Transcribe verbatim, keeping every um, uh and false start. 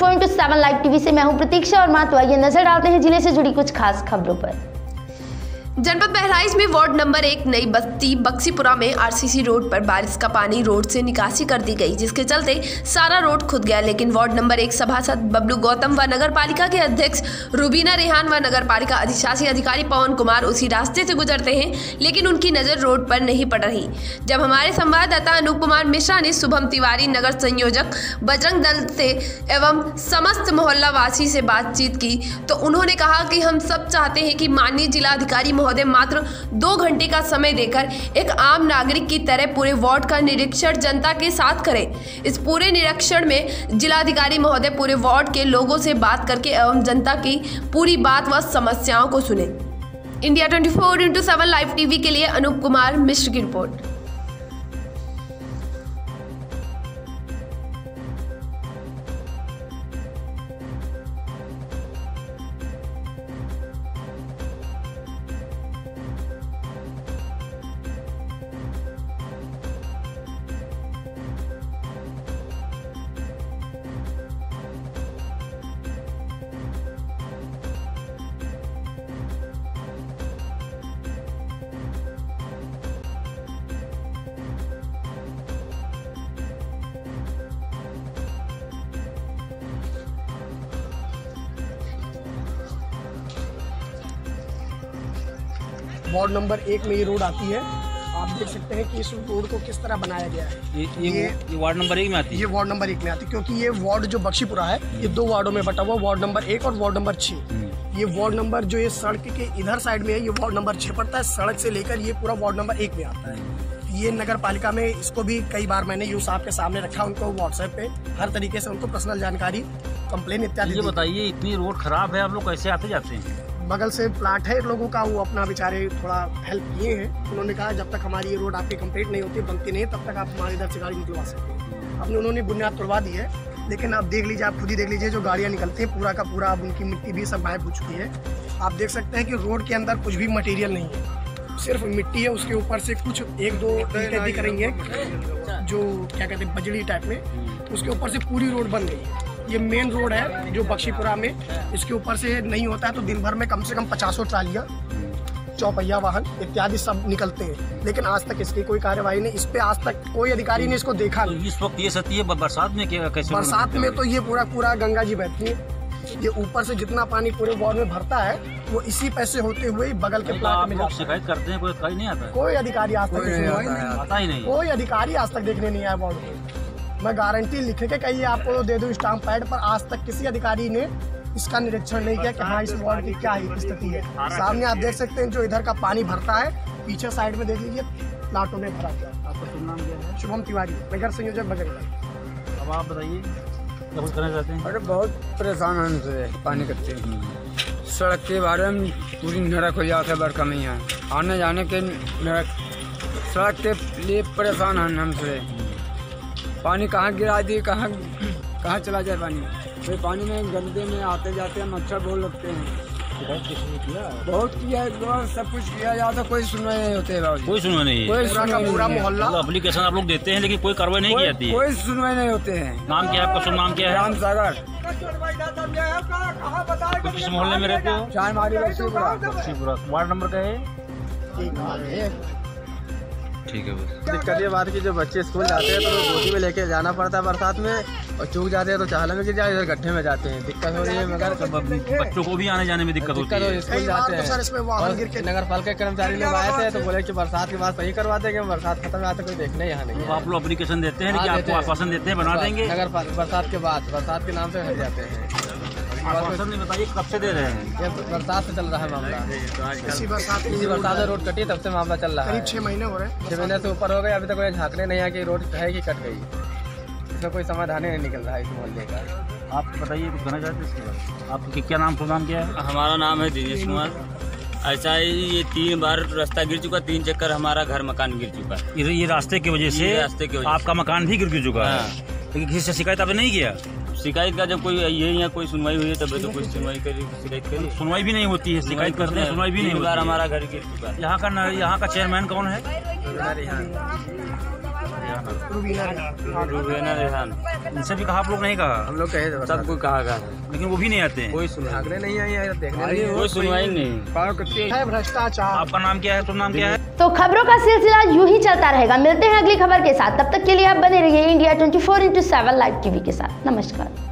Four into seven live TV से मैं हूं प्रतीक्षा और मातवा। ये नजर डालते हैं जिले से जुड़ी कुछ खास खबरों पर। जनपद बहराइच में वार्ड नंबर एक नई बस्ती बक्सीपुरा में आरसीसी रोड पर बारिश का पानी रोड से निकासी कर दी गई, जिसके चलते सारा रोड खुद गया। लेकिन वार्ड नंबर एक सभासद बबलू गौतम व नगर पालिका के अध्यक्ष रुबीना रेहान व नगर पालिका अधिशासी अधिकारी पवन कुमार उसी रास्ते से गुजरते हैं, लेकिन उनकी नजर रोड पर नहीं पड़ रही। जब हमारे संवाददाता अनूप कुमार मिश्रा ने शुभम तिवारी, नगर संयोजक बजरंग दल से एवं समस्त मोहल्ला वासी से बातचीत की तो उन्होंने कहा कि हम सब चाहते हैं कि माननीय जिलाधिकारी महोदय मात्र दो घंटे का समय देकर एक आम नागरिक की तरह पूरे वार्ड का निरीक्षण जनता के साथ करें। इस पूरे निरीक्षण में जिलाधिकारी महोदय पूरे वार्ड के लोगों से बात करके एवं जनता की पूरी बात व समस्याओं को सुने। India twenty four into seven live TV के लिए अनूप कुमार मिश्र की रिपोर्ट। वार्ड नंबर एक में ये रोड आती है। आप देख सकते हैं कि इस रोड को किस तरह बनाया गया है। ये ये, ये, ये वार्ड नंबर एक में आती है। ये वार्ड नंबर एक में आती है क्योंकि ये वार्ड जो बक्सीपुरा है ये दो वार्डों में बटा हुआ, वार्ड नंबर एक और वार्ड नंबर छः। ये वार्ड नंबर जो ये सड़क के इधर साइड में है ये वार्ड नंबर छः पड़ता है। सड़क से लेकर ये पूरा वार्ड नंबर एक में आता है। ये नगर पालिका में इसको भी कई बार मैंने यूँ साहब के सामने रखा, उनको व्हाट्सएप पे हर तरीके से उनको पर्सनल जानकारी, कंप्लेन इत्यादि। ये बताइए इतनी रोड खराब है, आप लोग कैसे आते जाते हैं? बगल से प्लाट है लोगों का, वो अपना बेचारे थोड़ा हेल्प किए हैं। उन्होंने कहा जब तक हमारी ये रोड आपकी कंप्लीट नहीं होती, बनती नहीं, तब तक आप हमारे इधर से गाड़ी निकलवा सकते हैं। अपने उन्होंने बुनियाद तोड़वा दी है, लेकिन आप देख लीजिए, आप खुद ही देख लीजिए जो गाड़ियाँ निकलती हैं पूरा का पूरा अब उनकी मिट्टी भी सब गायब हो चुकी है। आप देख सकते हैं कि रोड के अंदर कुछ भी मटेरियल नहीं है, सिर्फ मिट्टी है। उसके ऊपर से कुछ एक दो ईंटें दिख रही हैं जो क्या कहते हैं बजड़ी टाइप में, उसके ऊपर से पूरी रोड बन गई है। ये मेन रोड है जो बक्सीपुरा में, इसके ऊपर से नहीं होता है तो दिन भर में कम से कम पचासों ट्रालियाँ, चौपहिया वाहन इत्यादि सब निकलते हैं, लेकिन आज तक इसकी कोई कार्यवाही नहीं। इस पे आज तक कोई अधिकारी ने इसको देखा नहीं। इस वक्त ये सती है, बरसात में क्या कैसे? बरसात में तो ये पूरा पूरा गंगा जी बहती है। ये ऊपर से जितना पानी पूरे वार्ड में भरता है वो इसी पैसे होते हुए बगल के प्लाट में जाता है। शिकायत करते हैं, कोई अधिकारी नहीं आता? कोई अधिकारी आज तक आता ही नहीं, कोई अधिकारी आज तक देखने नहीं आया वार्ड में। मैं गारंटी लिख के कहिए आपको दे दूं स्टाम्प पैड पर, आज तक किसी अधिकारी ने इसका निरीक्षण नहीं किया कि हाँ इस वार्ड की क्या स्थिति है। सामने आप देख सकते हैं जो इधर का पानी भरता है, पीछे साइड में देख लीजिए प्लाटों में भरा गया। आपका शुभ नाम क्या है? शुभम तिवारी, नगर संयोजक बजरंग दल। अब आप बताइए क्या कुछ करना चाहते हैं? अरे बहुत परेशान होने पानी करते हैं। सड़क के बारे में पूरी नरक हो जाता है बरखा में। यहाँ आने जाने के नरक, सड़क के लिए परेशान हैं हमसे। पानी कहाँ गिरा दिए, कहाँ कहाँ चला जाए पानी। तो पानी में गंदे में आते जाते हैं, मच्छर बहुत लगते हैं। बहुत किया, सब कुछ किया जाता, कोई सुनवाई नहीं होते। कोई सुनवाई नहीं, कोई सुनवाई नहीं। पूरा मोहल्ला एप्लीकेशन आप लोग देते हैं लेकिन कोई कार्रवाई नहीं की जाती है। कोई सुनवाई नहीं होते हैं। नाम क्या है आपका? शुभ नाम क्या है? राम सागर। किस मोहल्ले में रहते हो? चाय मारी बक्सीपुरा। वार्ड नंबर का है? ठीक है। बस दिक्कत ये बात की जो बच्चे स्कूल जाते हैं तो गोदी में लेके जाना पड़ता है बरसात में, और चूक जाते हैं तो चाहला में गिर जाए, इधर गड्ढे में जाते हैं, दिक्कत हो रही है। मगर बच्चों को भी आने जाने में दिक्कत होती है। स्कूल जाते हैं, नगर पालिका के कर्मचारी लोग आए थे तो बोले कि बरसात के बाद सही करवा देंगे, बरसात खत्म आते कोई देखने यहाँ नहीं। आप लोग एप्लीकेशन देते हैं कि आपको आश्वासन देते हैं बना देंगे? नगर बरसात के बाद बरसात के नाम से हट जाते हैं। आश्वासन नहीं बताइए कब से दे रहे हैं? ये बरसात से चल रहा है मामला। इसी बरसात इसी बरसात में रोड कटी तब से मामला चल रहा है। करीब छह महीने हो रहे हैं। छह महीने से ऊपर हो गए, अभी तक कोई झांकने नहीं आया कि रोड है कि कट गई। इसमें कोई समाधान नहीं निकल रहा है इस मोहल्ले का। आप बताइए कुछ कहना चाहते हैं इसके बाद? आपकी क्या नाम, शुभ नाम क्या है? हमारा नाम है दिनेश कुमार। ऐसा ही ये तीन बार रास्ता गिर चुका, तीन चक्कर हमारा घर मकान गिर चुका। ये, ये रास्ते की वजह से रास्ते की वजह आपका मकान भी गिर चुका है? लेकिन किसी से शिकायत आपने नहीं किया? शिकायत का जब कोई ये यहाँ कोई सुनवाई हुई है तब तो कोई सुनवाई करी, शिकायत करी। सुनवाई भी नहीं होती है, शिकायत करते हैं सुनवाई भी नहीं होती। हमारा घर गिर चुका है। यहाँ का यहाँ का चेयरमैन कौन है? रुबीना रेहान। रुबीना रेहान। इनसे भी कहा आप लोग नहीं कहा? हम लोग कहे थे सबको कहा गया था, लेकिन वो भी नहीं आते हैं। कोई सुनवाई आगरे नहीं आई है, देखने नहीं है, कोई सुनवाई नहीं। है भ्रष्टाचार। आपका नाम क्या है? तो नाम क्या है? तो खबरों का सिलसिला यूं ही चलता रहेगा। मिलते हैं अगली खबर के साथ, तब तक के लिए आप बने रहिए India twenty four into seven live TV के साथ। नमस्कार।